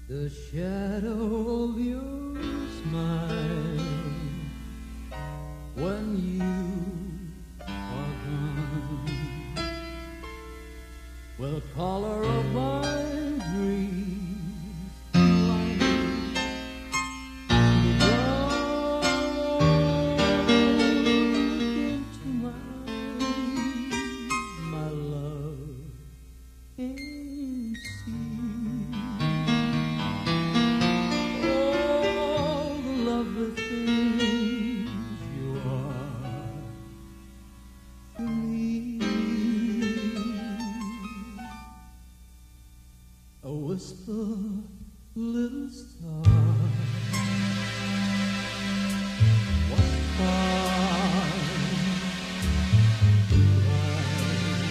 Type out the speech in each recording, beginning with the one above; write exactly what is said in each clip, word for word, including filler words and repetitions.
The shadow of your smile when you are gone will color of my dreams like the dawn into my my love in sea. The things you are to me, a whisper, little star, what far too wide,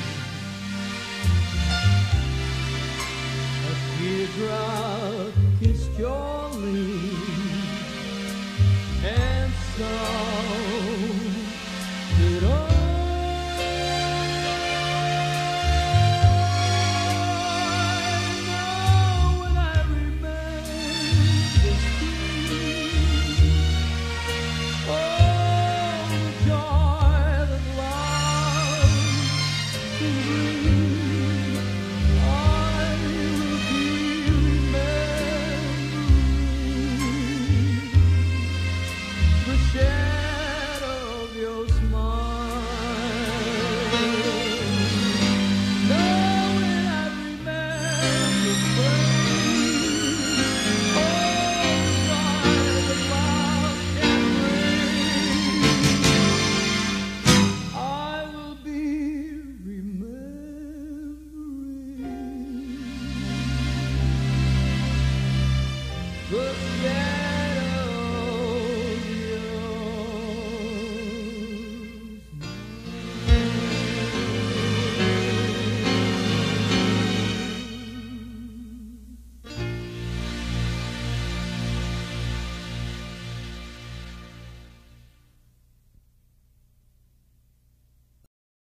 a teardrop kissed your lips. And so did I. Now when I remember the street, oh, the joy that lies in me, I will be remembering the shadow of your smile. Now when I remember the place, oh, the joy that love can bring, I will be remembering the